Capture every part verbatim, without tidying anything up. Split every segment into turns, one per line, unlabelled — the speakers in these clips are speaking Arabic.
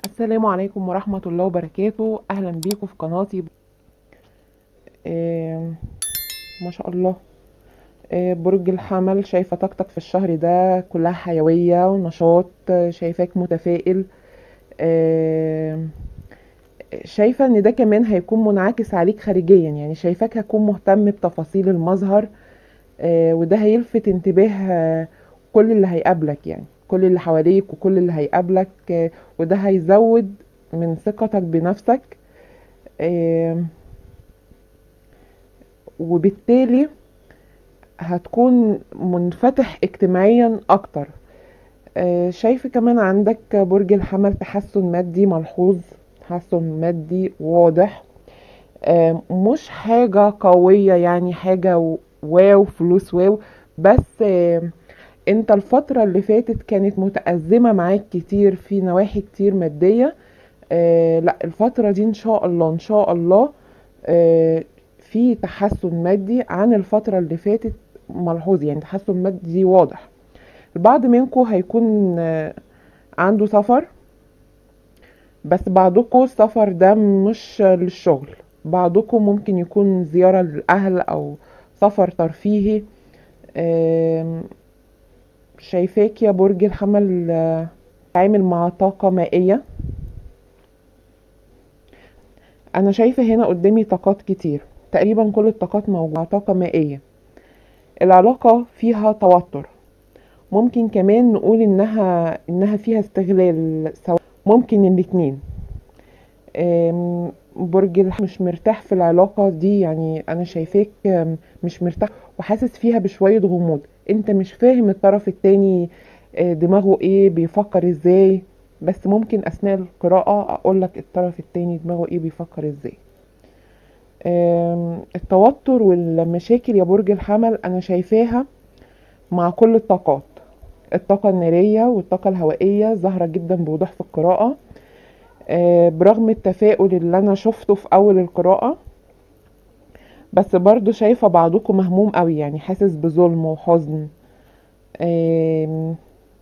السلام عليكم ورحمة الله وبركاته. أهلا بيكم في قناتي. آه ما شاء الله. آه برج الحمل، شايفة طاقتك في الشهر ده كلها حيوية ونشاط. آه شايفاك متفائل. آه شايفة ان ده كمان هيكون منعكس عليك خارجيا، يعني شايفاك هتكون مهتم بتفاصيل المظهر. آه وده هيلفت انتباه آه كل اللي هيقابلك، يعني كل اللي حواليك وكل اللي هيقابلك. آه وده هيزود من ثقتك بنفسك. آه وبالتالي هتكون منفتح اجتماعيا اكتر. آه، شايفة كمان عندك برج الحمل تحسن مادي ملحوظ، تحسن مادي واضح. آه، مش حاجة قوية، يعني حاجة و- واو فلوس واو. بس آه، انت الفترة اللي فاتت كانت متأزمة معاك كتير في نواحي كتير مادية. آه، لا، الفترة دي ان شاء الله ان شاء الله آه، في تحسن مادي عن الفترة اللي فاتت ملحوظ، يعني تحسن مادي واضح. البعض منكم هيكون آه، عنده سفر، بس بعضكم السفر ده مش للشغل. بعضكم ممكن يكون زيارة للأهل أو سفر ترفيهي. آم، شايفاك يا برج الحمل آه، تعامل مع طاقة مائية. أنا شايفة هنا قدامي طاقات كتير، تقريبا كل الطاقات موجودة. طاقة مائية، العلاقة فيها توتر. ممكن كمان نقول انها انها فيها استغلال، سواء ممكن الاتنين. أم، برج الح- مش مرتاح في العلاقة دي، يعني انا شايفاك أم، مش مرتاح وحاسس فيها بشوية غموض. انت مش فاهم الطرف التاني آه، دماغه ايه، بيفكر ازاي. بس ممكن اثناء القراءة اقولك الطرف التاني دماغه ايه، بيفكر ازاي. أم، التوتر والمشاكل يا برج الحمل انا شايفاها مع كل الطاقات. الطاقة النارية والطاقة الهوائية ظاهرة جدا بوضوح في القراءة. آه، برغم التفاؤل اللي أنا شفته في أول القراءة، بس برضو شايفة بعضكم مهموم قوي، يعني حاسس بظلم وحزن. آم،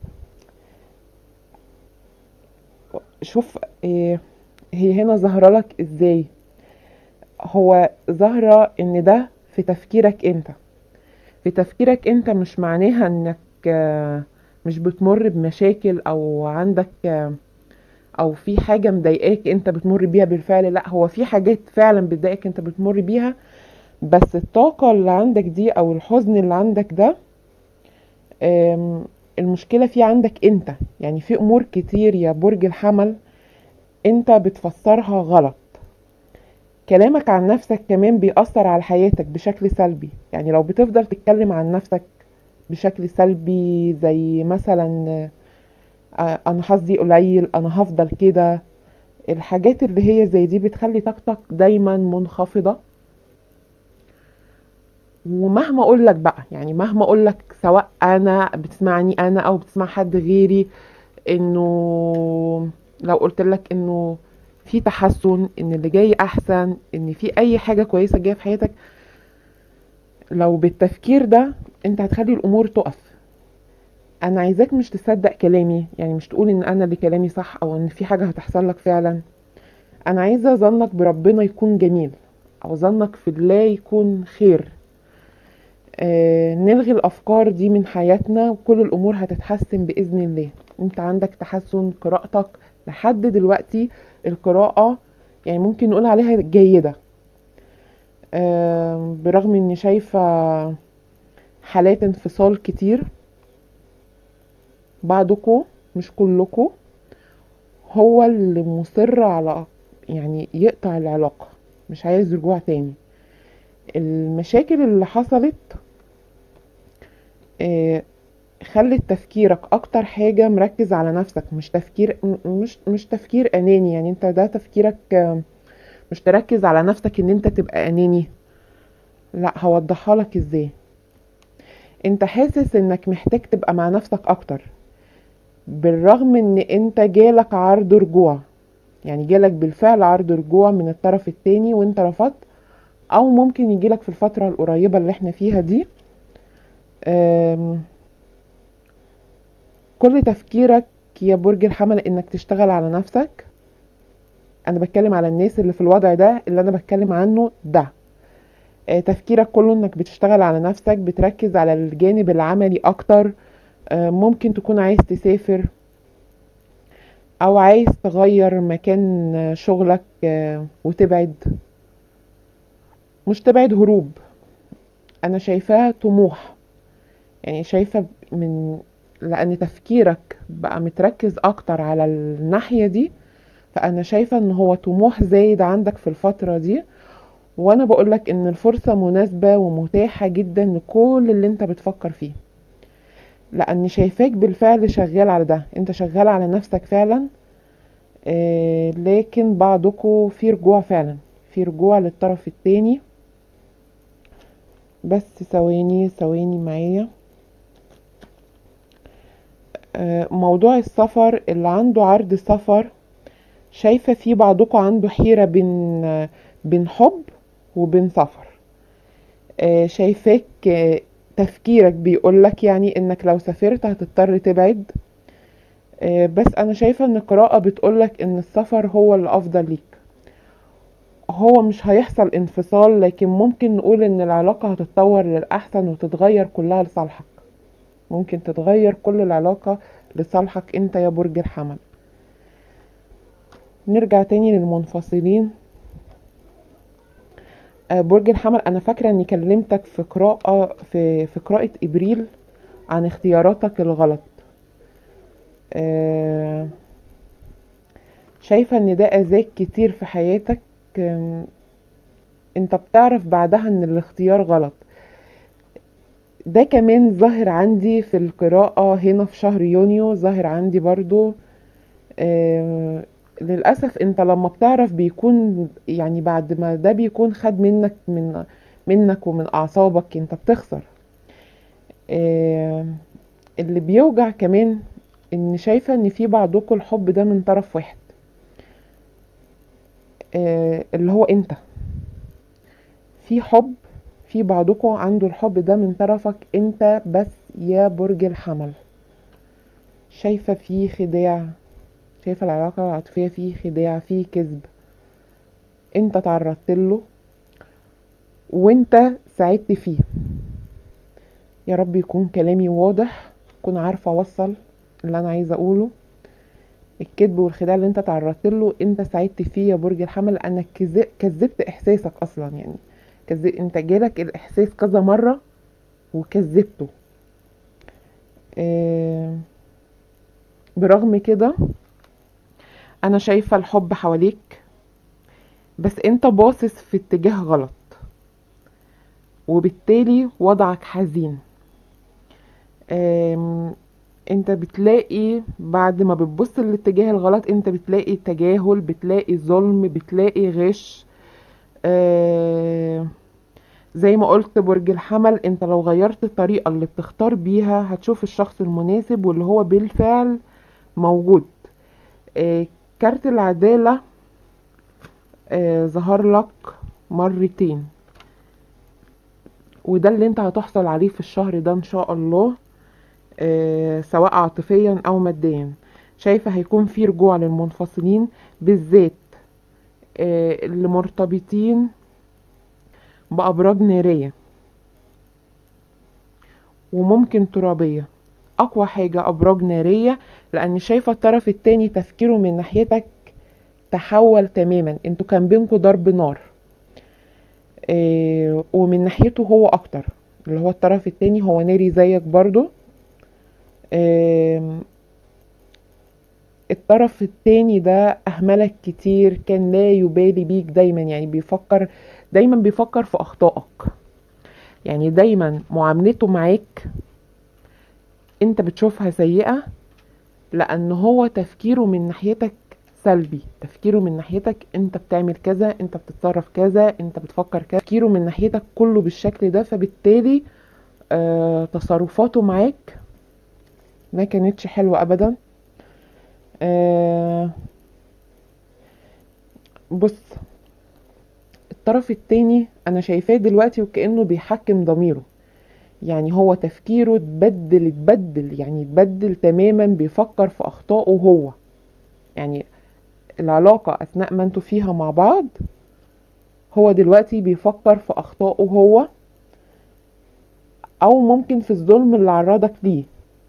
شوف، آه، هي هنا ظاهرة لك ازاي. هو ظاهرة ان ده في تفكيرك انت. في تفكيرك انت مش معناها انك آه، مش بتمر بمشاكل او عندك آه، او في حاجة مضايقاك انت بتمر بيها بالفعل. لا، هو في حاجات فعلا بتضايقك انت بتمر بيها، بس الطاقة اللي عندك دي او الحزن اللي عندك ده، آم، المشكلة فيه عندك انت. يعني في امور كتير يا برج الحمل انت بتفسرها غلط. كلامك عن نفسك كمان بيأثر على حياتك بشكل سلبي. يعني لو بتفضل تتكلم عن نفسك بشكل سلبي، زي مثلا آه، انا حظي قليل، انا هفضل كده. الحاجات اللي هي زي دي بتخلي طاقتك دايما منخفضة. ومهما اقول لك بقى، يعني مهما اقول لك، سواء انا بتسمعني انا او بتسمع حد غيري، انه لو قلت لك انه في تحسن، ان اللي جاي احسن، ان في اي حاجة كويسة جاية في حياتك، لو بالتفكير ده انت هتخلي الامور تقف. انا عايزاك مش تصدق كلامي، يعني مش تقول ان انا اللي كلامي صح او ان في حاجة هتحصل لك فعلا. انا عايزة ظنك بربنا يكون جميل، او ظنك في الله يكون خير. آه نلغي الافكار دي من حياتنا وكل الامور هتتحسن باذن الله. انت عندك تحسن، قراءتك لحد دلوقتي القراءة يعني ممكن نقول عليها جيدة. آه برغم اني شايفة حالات انفصال كتير. بعضكم، مش كلكم، هو اللي مصر على يعني يقطع العلاقة، مش عايز رجوع تاني. المشاكل اللي حصلت آه، خلت تفكيرك اكتر حاجة مركز على نفسك، مش تفكير م- مش مش تفكير اناني. يعني انت ده تفكيرك آه، مش تركز على نفسك ان انت تبقى اناني. لا، هوضحها لك ازاي. انت حاسس انك محتاج تبقى مع نفسك اكتر، بالرغم ان انت جالك عرض رجوع. يعني جالك بالفعل عرض رجوع من الطرف التاني وانت رفضت، او ممكن يجيلك في الفترة القريبة اللي احنا فيها دي. آم، كل تفكيرك يا برج الحمل انك تشتغل على نفسك، انا بتكلم على الناس اللي في الوضع ده اللي انا بتكلم عنه ده. آه، تفكيرك كله انك بتشتغل على نفسك، بتركز على الجانب العملي اكتر. آه، ممكن تكون عايز تسافر او عايز تغير مكان آه، شغلك، آه، وتبعد. مش تبعد هروب، انا شايفاها طموح. يعني شايفة من لان تفكيرك بقى متركز اكتر على الناحية دي، فانا شايفة ان هو طموح زايد عندك في الفترة دي. وانا بقولك ان الفرصة مناسبة ومتاحة جدا لكل اللي انت بتفكر فيه، لاني شايفاك بالفعل شغال على ده، انت شغال على نفسك فعلا. آه لكن بعضكم في رجوع فعلا، في رجوع للطرف التاني. بس ثواني ثواني معايا. آه موضوع السفر، اللي عنده عرض سفر، شايفة في بعضكم عنده حيرة بين آه بين حب وبين سفر. آه شايفاك، آه تفكيرك بيقولك يعني انك لو سافرت هتضطر تبعد. آه بس انا شايفة ان القراءة بتقولك ان السفر هو الافضل ليك. هو مش هيحصل انفصال، لكن ممكن نقول ان العلاقة هتتطور للأحسن وتتغير كلها لصالحك. ممكن تتغير كل العلاقة لصالحك انت يا برج الحمل. نرجع تاني للمنفصلين. آه، برج الحمل، انا فاكرة اني كلمتك في قراءة في في قراءة ابريل عن اختياراتك الغلط. آه، شايفة ان ده اذاك كتير في حياتك. آم، انت بتعرف بعدها ان الاختيار غلط. ده كمان ظاهر عندي في القراءة هنا في شهر يونيو، ظاهر عندي برضو. آه للأسف انت لما بتعرف بيكون يعني بعد ما ده بيكون خد منك من منك ومن أعصابك، انت بتخسر. آه اللي بيوجع كمان ان شايفة ان في بعضكم الحب ده من طرف واحد، آه اللي هو انت. في حب، في بعضكم عنده الحب ده من طرفك انت بس يا برج الحمل. شايفة فيه خداع، شايفة العلاقة العاطفية فيه خداع، فيه كذب. انت تعرضت له وانت ساعدت فيه. يا رب يكون كلامي واضح، اكون عارفة اوصل اللي انا عايزة اقوله. الكذب والخداع اللي انت تعرضت له انت ساعدت فيه يا برج الحمل، لانك كذ- كذبت احساسك اصلا. يعني كذب، انت جالك الاحساس كذا مرة وكذبته. اه برغم كده انا شايفة الحب حواليك، بس انت باصص في اتجاه غلط، وبالتالي وضعك حزين. آم، انت بتلاقي بعد ما بتبص للاتجاه الغلط انت بتلاقي تجاهل، بتلاقي ظلم، بتلاقي غش. آم، زي ما قلت برج الحمل، انت لو غيرت الطريقة اللي بتختار بيها هتشوف الشخص المناسب واللي هو بالفعل موجود. آه، كارت العدالة آه، ظهر لك مرتين، وده اللي انت هتحصل عليه في الشهر ده ان شاء الله. آه، سواء عاطفيا او ماديا. شايفة هيكون في رجوع للمنفصلين، بالذات آه، اللي مرتبطين بأبراج نارية وممكن ترابية. أقوى حاجة أبراج نارية، لأن شايفة الطرف التاني تفكيره من ناحيتك تحول تماما. انتوا كان بينكوا ضرب نار، آه، ومن ناحيته هو أكتر. اللي هو الطرف التاني هو ناري زيك برضو. آم، الطرف التاني ده أهملك كتير، كان لا يبالي بيك دايما. يعني بيفكر دايما بيفكر في أخطائك. يعني دايما معاملته معاك انت بتشوفها سيئة، لأن هو تفكيره من ناحيتك سلبي. تفكيره من ناحيتك انت بتعمل كذا، انت بتتصرف كذا، انت بتفكر كذا. تفكيره من ناحيتك كله بالشكل ده، فبالتالي آه تصرفاته معاك ما كانتش حلوة أبدا. آه بص، الطرف التاني انا شايفاه دلوقتي وكأنه بيحكم ضميره. يعني هو تفكيره اتبدل اتبدل يعني اتبدل تماما، بيفكر في اخطائه هو. يعني العلاقة اثناء ما انتوا فيها مع بعض، هو دلوقتي بيفكر في اخطائه هو، او ممكن في الظلم اللي عرضك ليه.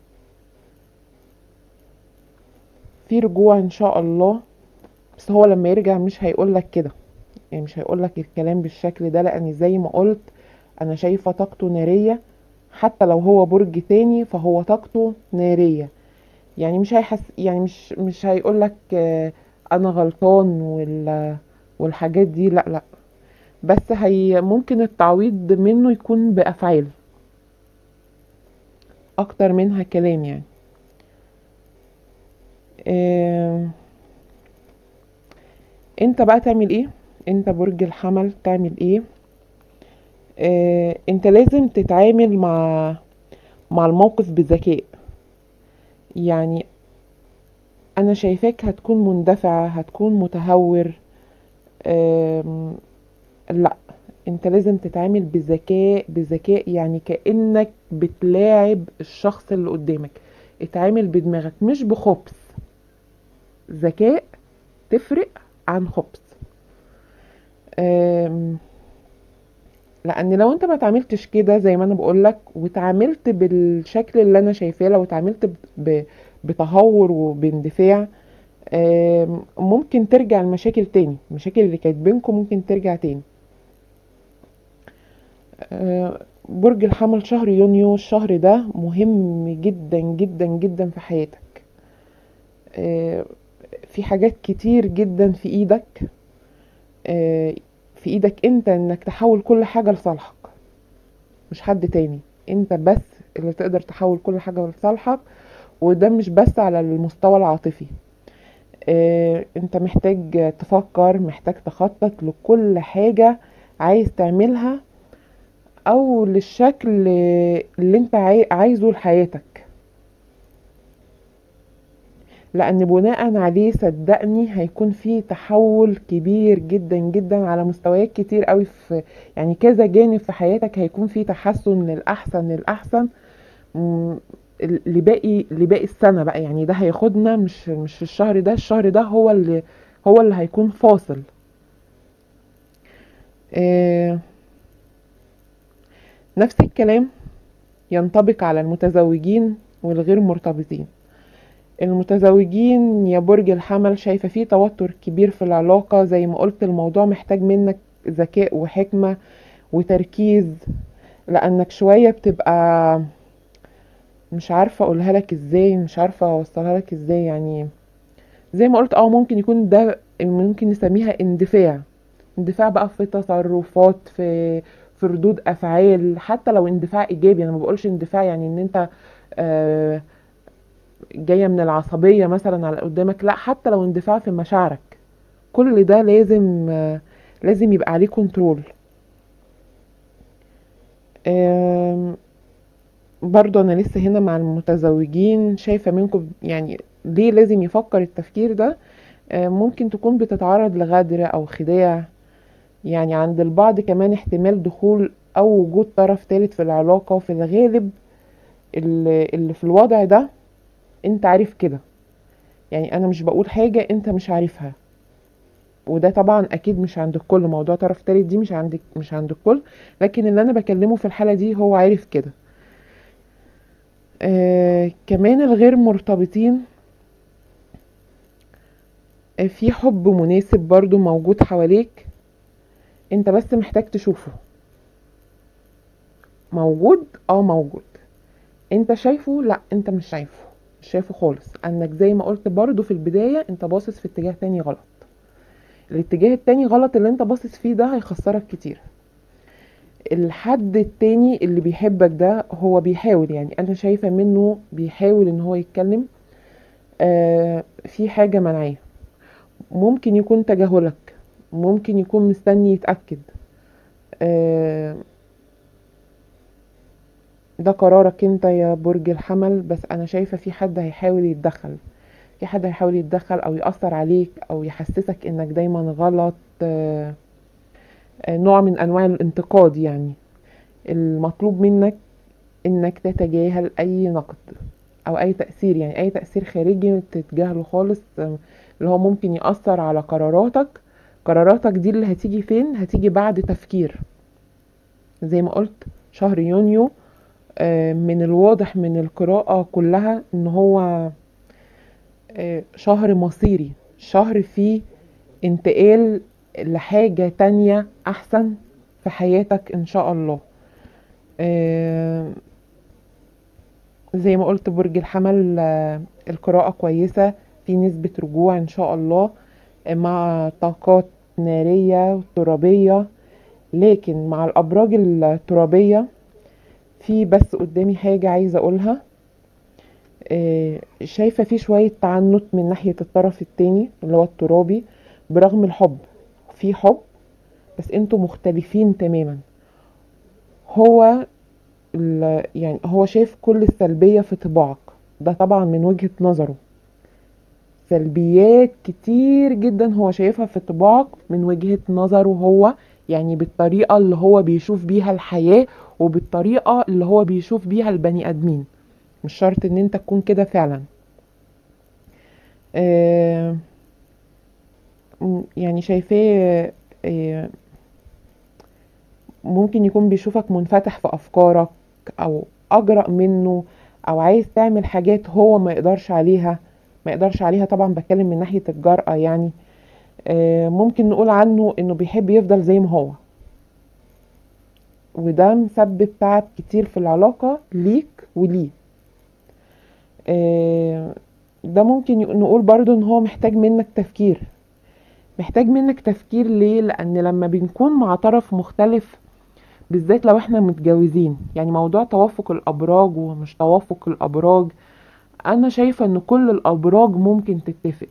في رجوع ان شاء الله، بس هو لما يرجع مش هيقولك كده، يعني مش هيقولك الكلام بالشكل ده، لان زي ما قلت انا شايفة طاقته نارية. حتى لو هو برج تاني فهو طاقته نارية، يعني مش هيحس، يعني مش مش هيقولك آه، انا غلطان وال والحاجات دي، لا لا. بس هي ممكن التعويض منه يكون بافعال اكتر منها كلام يعني. آه، انت بقى تعمل ايه؟ انت برج الحمل تعمل ايه؟ آه، انت لازم تتعامل مع مع الموقف بذكاء. يعني انا شايفاك هتكون مندفع، هتكون متهور. آم، لا، انت لازم تتعامل بذكاء بذكاء، يعني كأنك بتلاعب الشخص اللي قدامك. اتعامل بدماغك مش بخبث. ذكاء تفرق عن خبث. آم، لان لو انت ما تعاملتش كده زي ما انا بقولك، وتعاملت بالشكل اللي انا شايفاه، لو اتعاملت ب- ب- بتهور وباندفاع، آم، ممكن ترجع المشاكل تاني. المشاكل اللي كانت بينكم ممكن ترجع تاني. آه، برج الحمل شهر يونيو، الشهر ده مهم جدا جدا جدا في حياتك. آه، في حاجات كتير جدا في ايدك. آه، في ايدك انت انك تحول كل حاجة لصالحك، مش حد تاني. انت بس اللي تقدر تحول كل حاجة لصالحك. وده مش بس على المستوى العاطفي. آه، انت محتاج تفكر، محتاج تخطط لكل حاجة عايز تعملها، او للشكل اللي انت عاي- عايزه لحياتك. لان بناء عليه صدقني هيكون في تحول كبير جدا جدا على مستويات كتير قوي، في يعني كذا جانب في حياتك هيكون في تحسن للاحسن للاحسن. مم، لباقي لباقي السنة بقى، يعني ده هياخدنا مش مش في الشهر ده. الشهر ده هو اللي هو اللي هيكون فاصل. آه، نفس الكلام ينطبق على المتزوجين والغير مرتبطين. المتزوجين يا برج الحمل شايفة فيه توتر كبير في العلاقة. زي ما قلت الموضوع محتاج منك ذكاء وحكمة وتركيز، لأنك شوية بتبقى مش عارفة أقولها لك إزاي، مش عارفة أوصلها لك إزاي. يعني زي ما قلت اه ممكن يكون ده، ممكن نسميها اندفاع. اندفاع بقى في تصرفات، في في ردود أفعال. حتى لو اندفاع إيجابي، أنا ما بقولش اندفاع يعني إن أنت آه جاية من العصبية مثلا على قدامك، لا، حتى لو اندفاع في مشاعرك. كل ده لازم آه، لازم يبقى عليه كنترول. آم، برضو انا لسه هنا مع المتزوجين، شايفة منكم يعني ليه لازم يفكر التفكير ده. آم، ممكن تكون بتتعرض لغدر او خداع. يعني عند البعض كمان احتمال دخول او وجود طرف ثالث في العلاقة. في الغالب اللي اللي في الوضع ده انت عارف كده. يعني انا مش بقول حاجة انت مش عارفها. وده طبعا اكيد مش عند الكل، موضوع طرف تالت دي مش عند مش عند الكل. لكن اللي انا بكلمه في الحالة دي هو عارف كده. آه كمان الغير مرتبطين، آه في حب مناسب برضو موجود حواليك. انت بس محتاج تشوفه. موجود، اه موجود. انت شايفه؟ لا، انت مش شايفه. مش شايفه خالص، انك زي ما قلت برضو في البداية انت باصص في اتجاه تاني غلط. الاتجاه التاني غلط اللي انت باصص فيه ده هيخسرك كتير. الحد التاني اللي بيحبك ده هو بيحاول، يعني انا شايفة منه بيحاول ان هو يتكلم. آه في حاجة منعاه. ممكن يكون تجاهلك، ممكن يكون مستني يتأكد. آه ده قرارك انت يا برج الحمل، بس انا شايفة في حد هيحاول يتدخل. في حد هيحاول يتدخل او يأثر عليك او يحسسك انك دايما غلط. آه آه، نوع من انواع الانتقاد يعني. المطلوب منك انك تتجاهل اي نقد او اي تأثير، يعني اي تأثير خارجي تتجاهله خالص. اللي هو ممكن يأثر على قراراتك. قراراتك دي اللي هتيجي فين؟ هتيجي بعد تفكير. زي ما قلت شهر يونيو آه، من الواضح من القراءة كلها ان هو آه، شهر مصيري، شهر فيه انتقال لحاجة تانية احسن في حياتك ان شاء الله. آه، زي ما قلت برج الحمل آه، القراءة كويسة، في نسبة رجوع ان شاء الله آه، مع طاقات نارية وترابية. لكن مع الابراج الترابية في بس قدامي حاجة عايزة اقولها. آه، شايفة في شوية تعنت من ناحية الطرف التاني اللي هو الترابي، برغم الحب، في حب، بس انتوا مختلفين تماما. هو ال- يعني هو شايف كل السلبية في طباعك، ده طبعا من وجهة نظره. سلبيات كتير جدا هو شايفها في طباعك من وجهة نظره هو، يعني بالطريقة اللي هو بيشوف بيها الحياة وبالطريقة اللي هو بيشوف بيها البني ادمين. مش شرط ان انت تكون كده فعلا. آه، م- يعني شايفاه آه، ممكن يكون بيشوفك منفتح في افكارك، او اجرأ منه، او عايز تعمل حاجات هو ما يقدرش عليها. ما يقدرش عليها طبعا، بتكلم من ناحية الجرأة يعني. آه، ممكن نقول عنه انه بيحب يفضل زي ما هو، وده مسبب تعب كتير في العلاقة ليك وليه. آه، ده ممكن يق- نقول برضو ان هو محتاج منك تفكير. محتاج منك تفكير ليه؟ لان لما بنكون مع طرف مختلف، بالذات لو احنا متجوزين، يعني موضوع توافق الابراج ومش توافق الابراج، انا شايفة ان كل الابراج ممكن تتفق.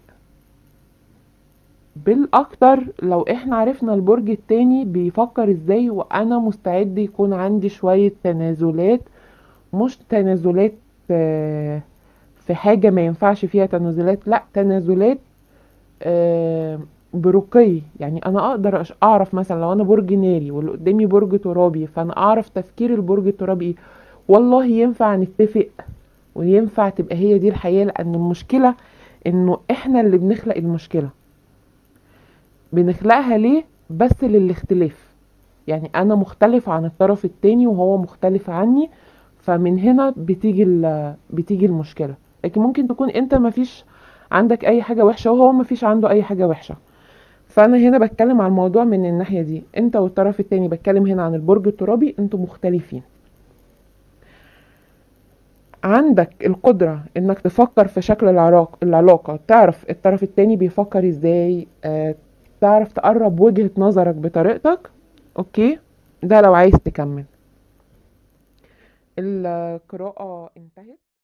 بالاكتر لو احنا عرفنا البرج التاني بيفكر ازاي، وانا مستعد يكون عندي شوية تنازلات. مش تنازلات آه، في حاجة ما ينفعش فيها تنازلات، لا تنازلات آه، برقي. يعني انا اقدر أش- اعرف مثلا لو انا برج ناري واللي قدامي برج ترابي، فانا اعرف تفكير البرج الترابي ايه. والله ينفع نتفق، وينفع تبقى هي دي الحياة. لان المشكلة انه احنا اللي بنخلق المشكلة. بنخلقها ليه؟ بس للاختلاف. يعني انا مختلف عن الطرف التاني وهو مختلف عني، فمن هنا بتيجي ال- بتيجي المشكلة. لكن ممكن تكون انت مفيش عندك اي حاجة وحشة وهو مفيش عنده اي حاجة وحشة. فانا هنا بتكلم عن الموضوع من الناحية دي، انت والطرف التاني. بتكلم هنا عن البرج الترابي، انتوا مختلفين. عندك القدرة انك تفكر في شكل العلاقة العلاقة تعرف الطرف التاني بيفكر ازاي، آه، تعرف تقرب وجهة نظرك بطريقتك. اوكي، ده لو عايز تكمل. القراءة انتهت.